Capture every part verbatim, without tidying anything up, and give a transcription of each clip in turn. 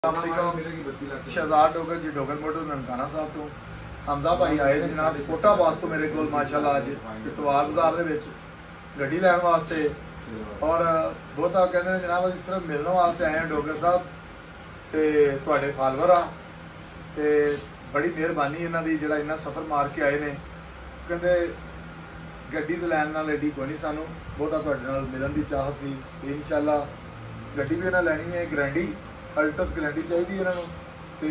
Shahzad Dogar ji Dogar motor Nankana Sahib तो हमजा भाई आए ने जनाब फोटाबाद तो मेरे को माशाल्लाह अज इतवार बाजार के गड्डी लैन वास्ते और बहुत कहते हैं जनाब अभी सिर्फ मिलने वास्ते आए हैं डोगर साहब तो थोड़े फॉलोवर आ तो बड़ी मेहरबानी इन्हों की जो इन्ना सफ़र मार के आए ने कहते गड्डी तो लैन नाल एडी कोई नहीं सानू बहुता तुहाडे नाल मिलन की चाह सी इंशाल्लाह गड्डी भी इन्हें लैनी है ग्रैंडी अल्टस गरंटी चाहिए इन्हों तो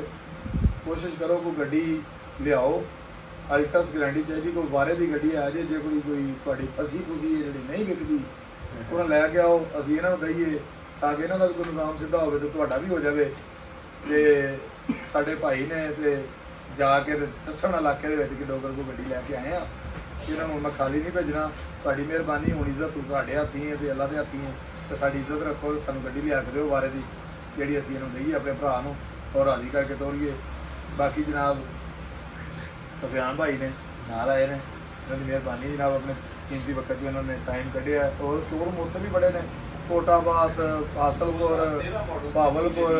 कोशिश करो कोई गड्डी लियाओ अल्टस गरंटी चाहिए कोई बारे की गड्डी आ जाए जो कोई कोई थोड़ी फसी फुसी है जी नहीं विकती उन्हें लैके आओ असी इन्हों दईए ताकि इन्हों का भी कोई निजाम सीधा हो तो भी हो जाए तो साढ़े भाई ने तो जाके दसन इलाके कि डोगर को गड्डी लैके आए हैं इन्होंने मैं खाली नहीं भेजना थोड़ी मेहरबानी होनी इज्जत थोड़े हाथी है तो अल्लाह के हाथी है तो साड़ी इज्जत रखो सू गड्डी लिया के दो बारे की जी असी इन्हों दईए अपने भरा और राजी करके तोड़िए बाकी जनाब सफियान भाई ने नाल आए ने इन्होंने मेहरबानी जनाब अपने कीमती वक्त जो इन्होंने टाइम कढ़िया और शोरूम उत्तर भी बड़े ने कोटाबास हासलपुर भावलपुर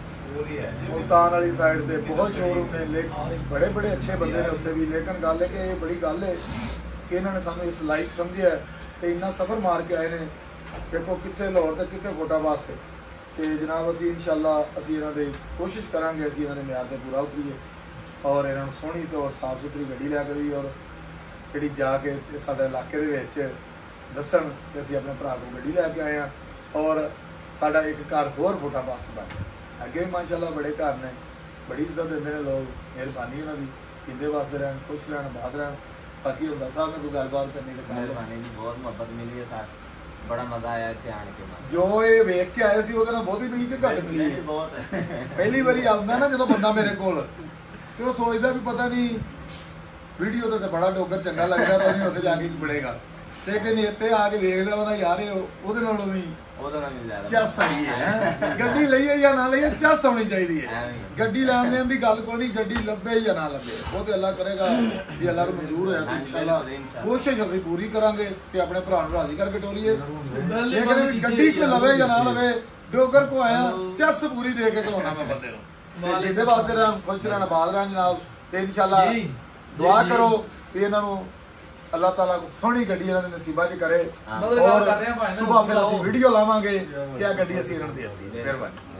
मुल्तान वाली साइड से बहुत शोरूम ने लेकिन बड़े बड़े अच्छे बंदे ने उत्थे भी लेकिन गल है कि बड़ी गल है कि इन्होंने सानू इस लाइक समझिया तो इन्ना सफ़र मार के आए ने देखो कितने लाहौर तो कितने कोटाबास से तो जनाब असी इंशाल्लाह असी इन्हों की कोशिश करांगे असी इन्होंने म्यार से पूरा उतरीए और इन्हों सोहनी तो और साफ सुथरी गड्डी लै करी और जी जाके साडे इलाके दे दसन कि असी अपने भरा को गड्डी लैके आए हैं और साडा एक घर होर फोटाबास बन गया अगे माशाल्लाह बड़े घर ने बड़ी इज्जत देंगे ने लोग मेहरबानी उन्होंने पींदे वास्ते रहन कुछ लैन बाद रहन बाकी हुंदा साहब ने कोई गलबात करनी मेहरबानी जी बहुत मुहब्बत मिली है साथ बड़ा मजा आया इत्थे आने के बाद जो ये वेख के आए सी ओहदे नाल बहुती मिली कि घट मिली है बहुत पहली बारी आउंदा ना जो बंदा मेरे कोल ते वो सोचदा भी पता नहीं वीडियो तो बड़ा डोगर चंगा लगदा पर नहीं उत्थे जाके बनेगा लेकिन इत्थे आके वेखदा ओहदा यार ओहदे नालों भी ओहदे नाल मिल जादा चस सही है गड्डी लईए या ना लईए चस होनी चाहिए है गड्डी लैन देन दी गल कोई नहीं गड्डी लभे या ना लभे वो तो अल्लाह करेगा भी अल्लाह को मंजूर होया तो इंशाल्लाह कोशिश असीं पूरी करांगे कि अपने भरा नूं राजी करके टोरीए लेकिन गड्डी को लवे या ना लवे डोगर को आया चस पूरी दे के खलोना मैं बंदे नूं जिंदे वास्ते रहन खुश रहन आबाद रहन जनाब ते इंशाल्लाह दुआ करो कि इन्हां नूं अल्लाह ताला को सोहनी गड्डी इन्हां दे नसीबा च करे और सुबह फिर असीं वीडियो लावांगे क्या गड्डी असीं इन्हां नूं दे दी मेहरबानी।